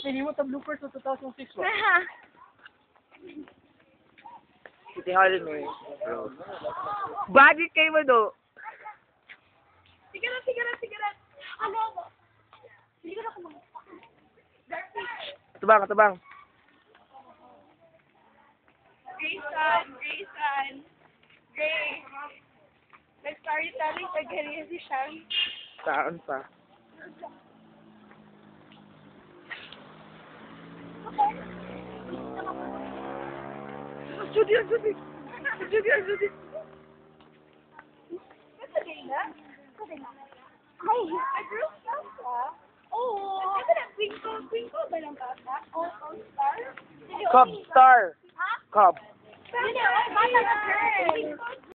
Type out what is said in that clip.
Pili mo ta bloopers sa 2006 ba? City Hall ni. Bagit kayo mo do. Sige na. Ano ba? Sige na kumang. Tabang. Grayson. Gray. Nag-storytelling pag ganyan si Sean. Saan pa? Judy. Ay, Girl Scout ka? Oo. Ito na, Twinkle ba ng bata? All-Star? Cub Star. Ha? Cub. Yun na, bata na girl.